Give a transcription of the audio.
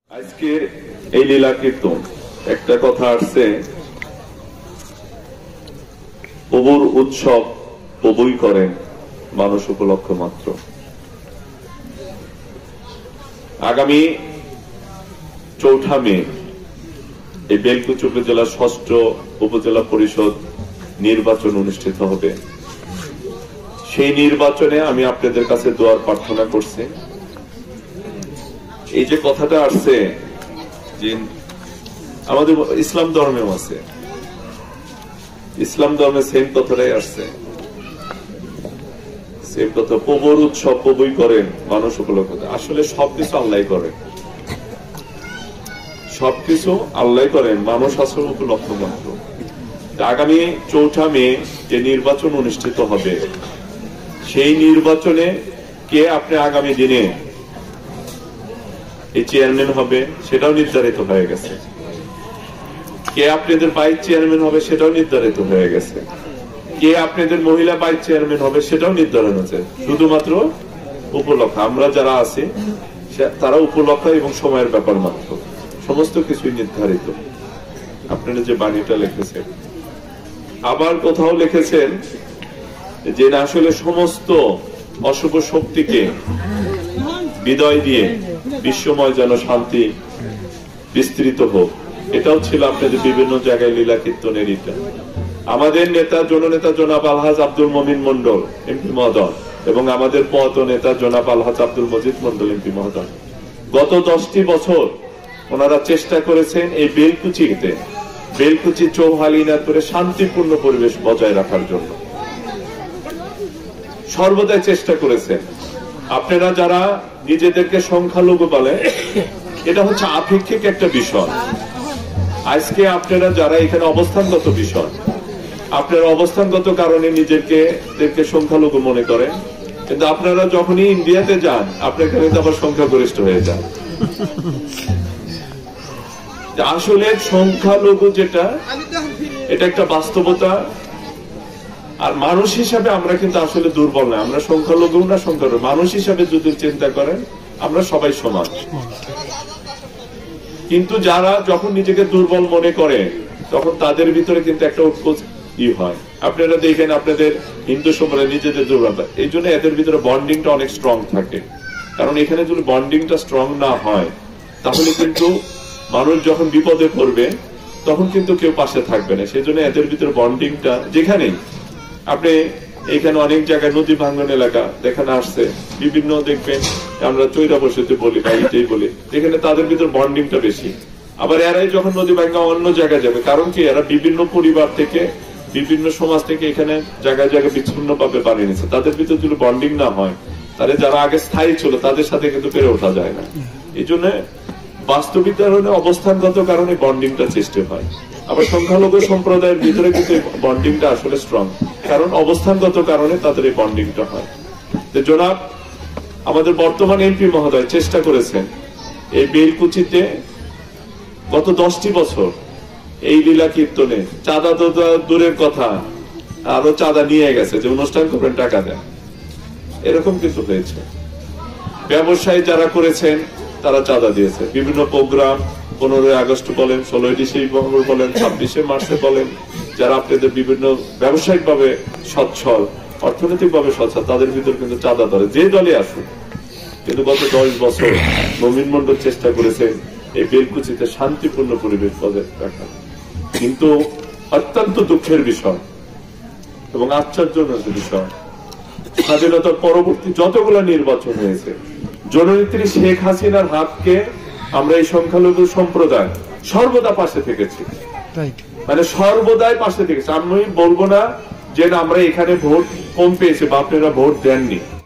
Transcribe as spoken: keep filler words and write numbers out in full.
আজকে এই লীলা কীর্তন একটা কথা আসছে, প্রভুর উৎসব প্রভুই করেন, মানুষ উপলক্ষ মাত্র। আগামী চৌঠা মে এই বেলকুচি উপজেলার ষষ্ঠ উপজেলা পরিষদ নির্বাচন অনুষ্ঠিত হবে। সেই নির্বাচনে আমি আপনাদের কাছে দোয়ার প্রার্থনা করছি। এই যে কথাটা আসছে যে আমাদের ইসলাম ধর্মেও আছে, ইসলাম ধর্মে সেম কথাটাই আসছে, সেম কথা, প্রভুর উৎসব প্রভুই করেন, মানুষ উপলক্ষ। আসলে সবকিছু আল্লাহ করেন, সবকিছু আল্লাহ করেন, মানুষ আসলে উপলক্ষ মাত্র। আগামী চৌঠা মে যে নির্বাচন অনুষ্ঠিত হবে, সেই নির্বাচনে কে আপনি আগামী দিনে এই চেয়ারম্যান হবে সেটাও নির্ধারিত হয়ে গেছে, কে আপনাদের ভাইস চেয়ারম্যান হবে সেটাও নির্ধারিত হয়ে গেছে, কে আপনাদের মহিলা ভাইস চেয়ারম্যান হবে সেটাও নির্ধারণ আছে। শুধুমাত্র উপলক্ষ, আমরা যারা আছি তারা উপলক্ষ এবং সময়ের ব্যাপার মাত্র, সমস্ত কিছুই নির্ধারিত। আপনারা যে বাণীটা লিখেছেন, আবার কোথাও লিখেছেন যে আসলে সমস্ত অশুভ শক্তিকে বিদায় দিয়ে বিশ্বময় যেন শান্তি বিস্তৃত হোক। এটাও ছিল আপনাদের বিভিন্ন জায়গায় লীলা কীর্তনের ইটা। আমাদের নেতা জননেতা জনাব আলহাজ আব্দুল মমিন মন্ডল এমপি মহোদয় এবং আমাদের পদ নেতা জনাব আলহাজ আব্দুল মজিদ মন্ডল এমপি মহোদয় গত দশটি বছর ওনারা চেষ্টা করেছেন এই বেলকুচিতে বেলকুচি চৌহালিনা করে শান্তিপূর্ণ পরিবেশ বজায় রাখার জন্য সর্বদাই চেষ্টা করেছেন। আপনারা যারা নিজেদেরকে সংখ্যালঘু বলে, এটা হচ্ছে আপেক্ষিক একটা বিষয়। আজকে আপনারা যারা এখানে অবস্থানগত বিষয়, আপনারা অবস্থানগত কারণে নিজেকে সংখ্যালঘু মনে করেন, কিন্তু আপনারা যখনই ইন্ডিয়াতে যান আপনার এখানে আবার সংখ্যাগরিষ্ঠ হয়ে যান। আসলে সংখ্যালঘু যেটা, এটা একটা বাস্তবতা। আর মানুষ হিসাবে আমরা কিন্তু আসলে দুর্বল না, আমরা সংখ্যালঘু না সংখ্যালঘু, মানুষ হিসাবে যদি চিন্তা করেন আমরা সবাই সমান। কিন্তু যারা যখন নিজেকে দুর্বল মনে করে তখন তাদের ভিতরে কিন্তু একটা উৎকোচ ই হয়। আপনারা দেখেন আপনাদের হিন্দু সম্প্রদায় নিজেদের দুর্বলতা, এই জন্য এদের ভিতরে বন্ডিংটা অনেক স্ট্রং থাকে। কারণ এখানে যদি বন্ডিংটা স্ট্রং না হয় তাহলে কিন্তু মানুষ যখন বিপদে পড়বে তখন কিন্তু কেউ পাশে থাকবে না। সেই জন্য এদের ভিতরে বন্ডিংটা, যেখানেই আপনি এখানে অনেক জায়গায় নদী ভাঙ্গন এলাকা দেখানো আসছে, বিভিন্ন দেখবেন আমরা চৈরা বসেতে বলি বা এইটাই বলি, এখানে তাদের ভিতর বন্ডিংটা বেশি। আবার এরাই যখন নদী ভাঙ্গা অন্য জায়গায় যাবে, কারণ কি এরা বিভিন্ন পরিবার থেকে বিভিন্ন সমাজ থেকে এখানে জায়গায় জায়গায় বিচ্ছিন্ন ভাবে বানিয়ে নিচ্ছে। তাদের ভিতর যদি বন্ডিং না হয় তাহলে যারা আগে স্থায়ী ছিল তাদের সাথে কিন্তু পেরে ওঠা যায় না। এই জন্য বাস্তবিক কারণে অবস্থানগত কারণে বন্ডিংটা সৃষ্টি হয়। আবার সংখ্যালঘু সম্প্রদায়ের ভিতরে কিন্তু বন্ডিংটা আসলে স্ট্রং, কারণ অবস্থানগত কারণে তাদের এই বন্ডিংটা হয়। জনাব আমাদের বর্তমান এমপি মহোদয় চেষ্টা করেছেন এই বেলকুচিতে গত দশটি বছর এই লীলা কীর্তনে চাঁদা তো দূরের কথা, আরো চাঁদা নিয়ে গেছে, যে অনুষ্ঠান করবেন টাকা দেন, এরকম কিছু হয়েছে। ব্যবসায়ী যারা করেছেন তারা চাঁদা দিয়েছে, বিভিন্ন প্রোগ্রাম পনেরোই আগস্ট বলেন, ষোলোই ডিসেম্বর বলেন, ছাব্বিশে মার্চে বলেন, যারা আপনাদের বিভিন্ন ব্যবসায়িক ভাবে সচ্ছল, অর্থনৈতিক ভাবে সচ্ছল, তাদের ভিতর কিন্তু চাঁদা ধরে যে দলে আসুন। কিন্তু গত দশ বছর মমিন মন্ডল চেষ্টা করেছেন এই বেলকুচিতে শান্তিপূর্ণ পরিবেশ বজায় রাখা। কিন্তু অত্যন্ত দুঃখের বিষয় এবং আশ্চর্যজনক বিষয়, স্বাধীনতার পরবর্তী যতগুলো নির্বাচন হয়েছে, জননেত্রী শেখ হাসিনার হাতকে আমরা এই সংখ্যালঘু সম্প্রদায় সর্বদা পাশে থেকেছি, মানে সর্বদাই পাশে থেকেছি। আমি বলবো না যে আমরা এখানে ভোট কম পেয়েছি বা আপনারা ভোট দেননি,